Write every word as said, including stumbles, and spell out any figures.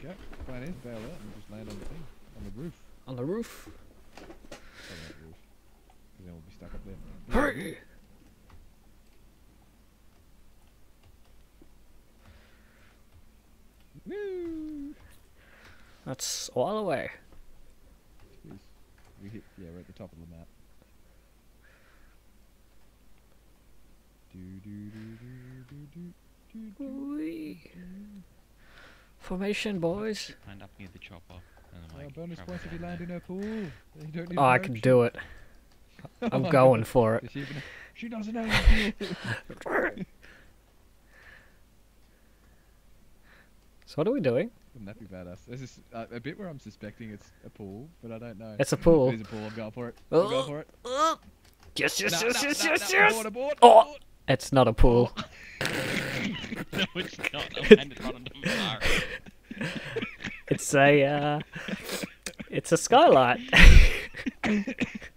go. Plan is bail out and just land on the thing, on the roof. On the roof. Probably not the roof, because then we'll be stuck up there. Hurry! Woo! That's all the way. Jeez. We hit. Yeah, we're at the top of the map. Do do do do do do do do. Whee. Formation, boys. Land up near the chopper. And then, Oh, like, bonus travel points if you down land in her pool. You don't need Oh, I can do it. I'm going for it. She, even, she doesn't know the pool. So what are we doing? Wouldn't that be badass? There's this, uh, a bit where I'm suspecting it's a pool, but I don't know. It's a pool. It is a pool. I'm going for it. I'm going for it. Yes, yes, No, yes, no, yes, no, yes, no, yes. Abort, abort, Oh. abort. It's not a pool. no, it's not. I landed right on the bar. It's a, uh, it's a skylight.